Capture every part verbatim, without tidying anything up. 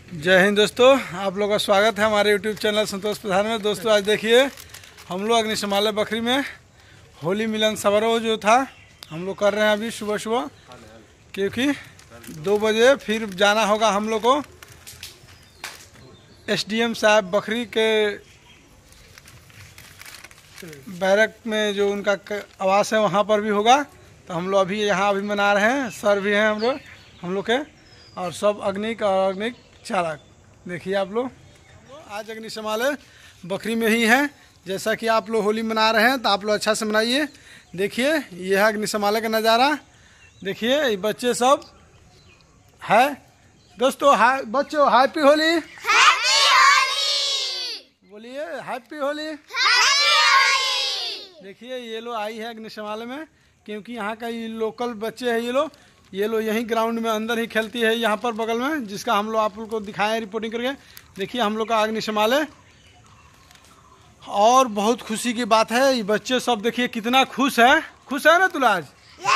जय हिंद दोस्तों, आप लोगों का स्वागत है हमारे यूट्यूब चैनल संतोष प्रधान में। दोस्तों आज देखिए हम लोग अग्निशमालय बखरी में होली मिलन समारोह जो था हम लोग कर रहे हैं अभी सुबह सुबह, क्योंकि दो बजे फिर जाना होगा हम लोग को एसडीएम साहब बखरी के बैरक में, जो उनका आवास है वहाँ पर भी होगा। तो हम लोग अभी यहाँ अभी मना रहे हैं, सर भी हैं हम लोग हम लोग के, और सब अग्निक और अग्निक चालक। देखिए आप लोग आज अग्निशमालय बखरी में ही हैं। जैसा कि आप लोग होली मना रहे हैं तो आप लोग अच्छा से मनाइए। देखिए यह है अग्निशमालय का नज़ारा। देखिए ये बच्चे सब है। दोस्तों हाय बच्चों, हैप्पी होली, हैप्पी होली बोलिए हैप्पी होली। देखिए ये लोग आई है अग्निशमालय में, क्योंकि यहाँ का ये लोकल बच्चे हैं। ये लोग ये लोग यहीं ग्राउंड में अंदर ही खेलती है, यहाँ पर बगल में, जिसका हम लोग आप लोग को दिखाएं रिपोर्टिंग करके। देखिए हम लोग का अग्निशमालय, और बहुत खुशी की बात है ये बच्चे सब देखिए कितना खुश है। खुश है ना तुलाज?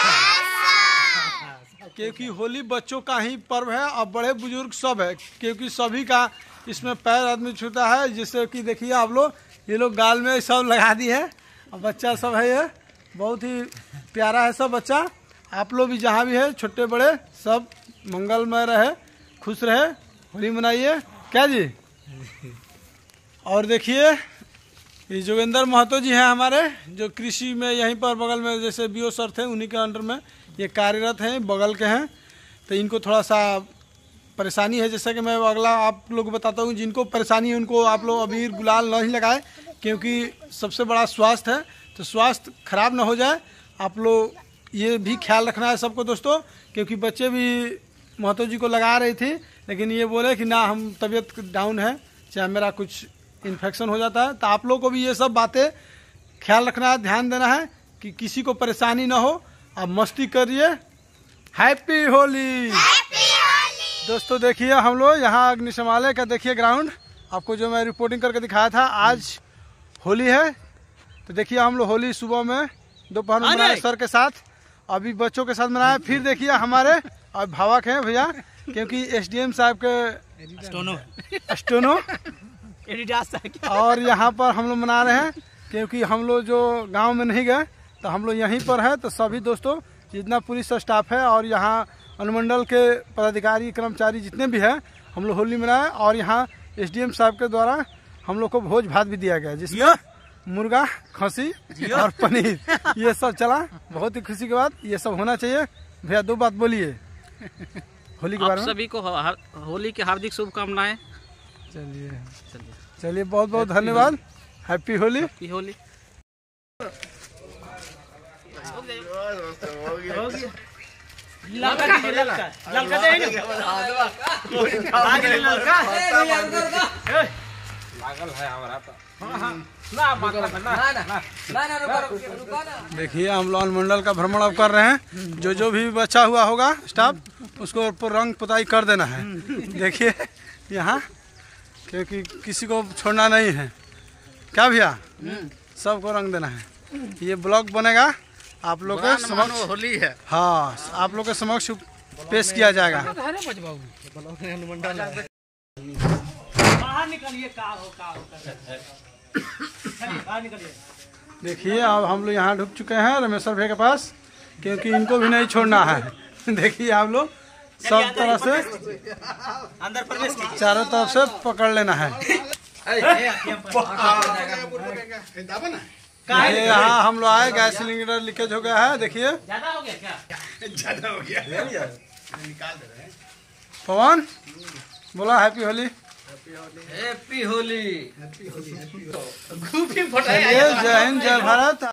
क्योंकि होली बच्चों का ही पर्व है और बड़े बुजुर्ग सब है, क्योंकि सभी का इसमें पैर आदमी छूता है। जिससे कि देखिए आप लोग ये लोग गाल में सब लगा दी है, और बच्चा सब है, ये बहुत ही प्यारा है सब बच्चा। आप लोग भी जहाँ भी है छोटे बड़े सब मंगलमय रहे, खुश रहे, होली मनाइए क्या जी। और देखिए ये जोगेंद्र महतो जी हैं हमारे, जो कृषि में यहीं पर बगल में जैसे बीओ सर थे उन्हीं के अंडर में ये कार्यरत हैं, बगल के हैं। तो इनको थोड़ा सा परेशानी है, जैसा कि मैं अगला आप लोग को बताता हूँ। जिनको परेशानी है उनको आप लोग अबीर गुलाल नहीं लगाए, क्योंकि सबसे बड़ा स्वास्थ्य है, तो स्वास्थ्य खराब ना हो जाए। आप लोग ये भी ख्याल रखना है सबको दोस्तों, क्योंकि बच्चे भी महतो जी को लगा रही थी, लेकिन ये बोले कि ना हम तबीयत डाउन है, चाहे मेरा कुछ इन्फेक्शन हो जाता है। तो आप लोग को भी ये सब बातें ख्याल रखना है, ध्यान देना है कि किसी को परेशानी ना हो। आप मस्ती करिए। हैप्पी होली दोस्तों। देखिए हम लोग यहाँ अग्निशमालय का देखिए ग्राउंड, आपको जो मैं रिपोर्टिंग करके दिखाया था। आज होली है, तो देखिए हम लोग होली सुबह में दोपहर में मनाए सर के साथ, अभी बच्चों के साथ मनाए। फिर देखिए हमारे अभिभावक हैं भैया, क्योंकि एसडीएम साहब के स्टोनो स्टोनो और यहाँ पर हम लोग मना रहे हैं, क्योंकि हम लोग जो गांव में नहीं गए तो हम लोग यहीं पर है। तो सभी दोस्तों जितना पुलिस स्टाफ है और यहाँ अनुमंडल के पदाधिकारी कर्मचारी जितने भी हैं, हम लोग होली मनाए। और यहाँ एसडीएम साहब के द्वारा हम लोग को भोज भात भी दिया गया, जिसमें मुर्गा, खसी और पनीर ये सब चला। बहुत ही खुशी की बात, ये सब होना चाहिए। भैया दो बात बोलिए होली के बारे में। सभी को होली की हार्दिक शुभकामनाएं। चलिए चलिए चलिए बहुत बहुत धन्यवाद। हैप्पी होली। हैप्पी होली। देखिए हम लोग अनुमंडल का भ्रमण अब कर रहे हैं। जो जो भी बचा हुआ होगा स्टाफ, उसको ऊपर रंग पुताई कर देना है। देखिए यहाँ, क्योंकि किसी को छोड़ना नहीं है क्या भैया, सबको रंग देना है। ये ब्लॉग बनेगा आप लोग के समक्ष, होली है हाँ, आप लोग के समक्ष पेश किया जाएगा। देखिए अब हम लोग यहाँ ढुक चुके हैं रमेश्वर भैया के पास, क्योंकि इनको भी नहीं छोड़ना है। देखिए आप लोग सब तरह से अंदर प्रवेश कीजिए, चारों तरफ से पकड़ लेना है। यहाँ हम लोग आए, गैस सिलेंडर लीकेज हो गया है। देखिए ज्यादा हो गया क्या? ज्यादा हो गया, निकाल दे रहे हैं। पवन बोला happy Holi. Happy Holi. Happy Holi. जय हिंद, जय भारत।